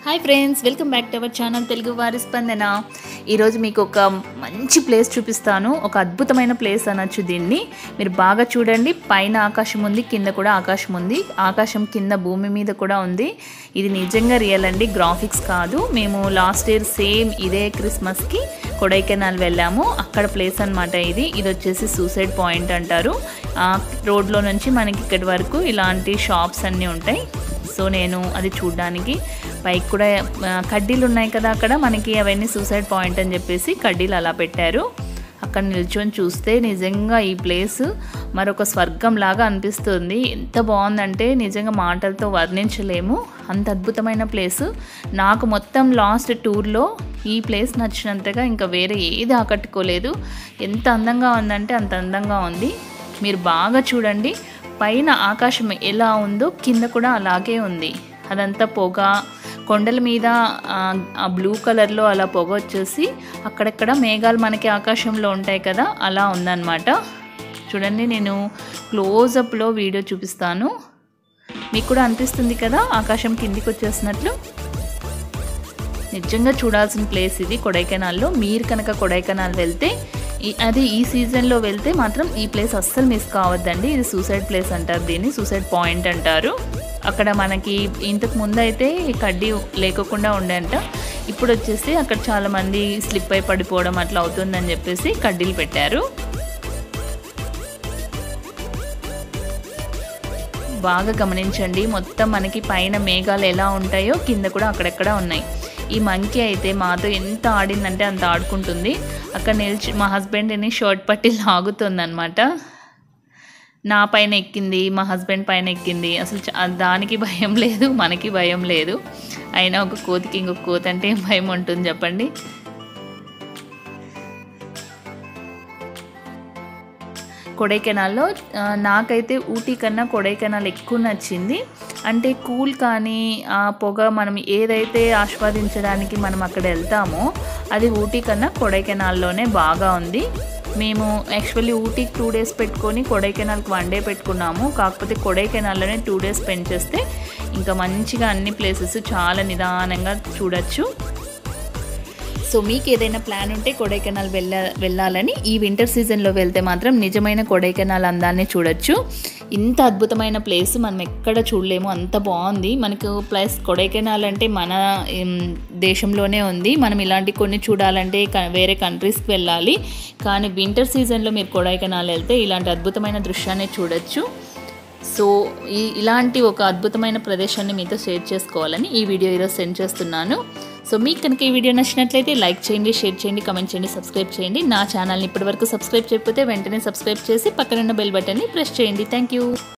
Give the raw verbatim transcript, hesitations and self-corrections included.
Hi friends, welcome back to our channel Telugu వారి స్పందన. ఈరోజు మీకు ఒక మంచి ప్లేస్ చూపిస్తాను. ఒక అద్భుతమైన ప్లేస్ అనొచ్చు దీన్ని. మీరు బాగా చూడండి, పైన ఆకాశం ఉంది, కింద కూడా ఆకాశం ఉంది. ఆకాశం కింద భూమి మీద కూడా ఉంది. ఇది నిజంగా రియల్ అండి, గ్రాఫిక్స్ కాదు. మేము లాస్ట్ ఇయర్ సేమ్ ఇదే క్రిస్మస్కి కొడైకెనాల్ వెళ్ళాము. అక్కడ ప్లేస్ అనమాట ఇది. ఇది వచ్చేసి సూసైడ్ పాయింట్ అంటారు. రోడ్లో నుంచి మనకి ఇక్కడి వరకు ఇలాంటి షాప్స్ అన్నీ ఉంటాయి. సో నేను అది చూడడానికి పైకి కూడా కడ్డీలు ఉన్నాయి కదా, అక్కడ మనకి అవన్నీ సూసైడ్ పాయింట్ అని చెప్పేసి కడ్డీలు అలా పెట్టారు. అక్కడ నిల్చొని చూస్తే నిజంగా ఈ ప్లేస్ మరొక స్వర్గం లాగా అనిపిస్తుంది. ఎంత బాగుందంటే నిజంగా మాటలతో వర్ణించలేము, అంత అద్భుతమైన ప్లేస్. నాకు మొత్తం లాస్ట్ టూర్లో ఈ ప్లేస్ నచ్చినంతగా ఇంకా వేరే ఏది ఆకట్టుకోలేదు. ఎంత అందంగా ఉందంటే అంత అందంగా ఉంది. మీరు బాగా చూడండి, పైన ఆకాశం ఎలా ఉందో కింద కూడా అలాగే ఉంది. అదంతా పొగ, కొండల మీద ఆ బ్లూ కలర్లో అలా పొగ వచ్చేసి అక్కడక్కడ మేఘాలు మనకి ఆకాశంలో ఉంటాయి కదా, అలా ఉందన్నమాట. చూడండి, నేను క్లోజప్లో వీడియో చూపిస్తాను. మీకు కూడా అనిపిస్తుంది కదా ఆకాశం కిందికి వచ్చేసినట్లు. నిజంగా చూడాల్సిన ప్లేస్ ఇది కొడైకెనాల్లో. మీరు కనుక కొడైకెనాల్ వెళ్తే, అది ఈ సీజన్లో వెళ్తే మాత్రం ఈ ప్లేస్ అస్సలు మిస్ కావద్దండి. ఇది సూసైడ్ ప్లేస్ అంటారు, దీన్ని సూసైడ్ పాయింట్ అంటారు. అక్కడ మనకి ఇంతకు ముందు అయితే కడ్డీ లేకుండా ఉండేంట. ఇప్పుడు వచ్చేసి అక్కడ చాలామంది స్లిప్ అయి పడిపోవడం అట్లా అవుతుందని చెప్పేసి కడ్డీలు పెట్టారు. బాగా గమనించండి, మొత్తం మనకి పైన మేఘాలు ఎలా ఉంటాయో కింద కూడా అక్కడెక్కడ ఉన్నాయి. ఈ మంకీ అయితే మాతో ఎంత ఆడిందంటే అంత ఆడుకుంటుంది. అక్కడ నిలిచి మా హస్బెండ్ని షర్ట్ పట్టి లాగుతుంది అనమాట. నా పైన ఎక్కింది, మా హస్బెండ్ పైన ఎక్కింది. అసలు దానికి భయం లేదు, మనకి భయం లేదు. అయినా ఒక కోతికి ఇంకొక కోతి అంటే ఏం భయం ఉంటుంది చెప్పండి. కొడైకెనాల్లో నాకైతే ఊటీ కన్నా కొడైకెనాల్ ఎక్కువ నచ్చింది. అంటే కూల్ కానీ ఆ పొగ మనం ఏదైతే ఆస్వాదించడానికి మనం అక్కడ వెళ్తామో అది ఊటీ కన్నా కొడైకెనాల్లోనే బాగా ఉంది. మేము యాక్చువల్లీ ఊటీకి టూ డేస్ పెట్టుకొని కొడైకెనాల్కి వన్ డే పెట్టుకున్నాము. కాకపోతే కొడైకెనాల్లోనే టూ డేస్ స్పెండ్ చేస్తే ఇంకా మంచిగా అన్ని ప్లేసెస్ చాలా నిదానంగా చూడొచ్చు. సో మీకు ఏదైనా ప్లాన్ ఉంటే కొడైకెనాల్ వెళ్ళ వెళ్ళాలని ఈ వింటర్ సీజన్లో వెళ్తే మాత్రం నిజమైన కొడైకెనాల్ అందాన్ని చూడొచ్చు. ఇంత అద్భుతమైన ప్లేస్ మనం ఎక్కడ చూడలేము, అంత బాగుంది మనకు. ప్లస్ కొడైకెనాల్ అంటే మన దేశంలోనే ఉంది. మనం ఇలాంటి కొన్ని చూడాలంటే వేరే కంట్రీస్కి వెళ్ళాలి. కానీ వింటర్ సీజన్లో మీరు కొడైకెనాల్ వెళ్తే ఇలాంటి అద్భుతమైన దృశ్యాన్ని చూడొచ్చు. సో ఈ ఇలాంటి ఒక అద్భుతమైన ప్రదేశాన్ని మీతో షేర్ చేసుకోవాలని ఈ వీడియో ఈరోజు సెండ్ చేస్తున్నాను. సో మీకు కనుక ఈ వీడియో నచ్చినట్లయితే లైక్ చేయండి, షేర్ చేయండి, కమెంట్ చేయండి, సబ్స్క్రైబ్ చేయండి. నా ఛానల్ని ఇప్పటివరకు సబ్స్క్రైబ్ చేయకపోతే వెంటనే సబ్స్క్రైబ్ చేసి పక్కనున్న బెల్ బటన్ని ప్రెస్ చేయండి. Thank you.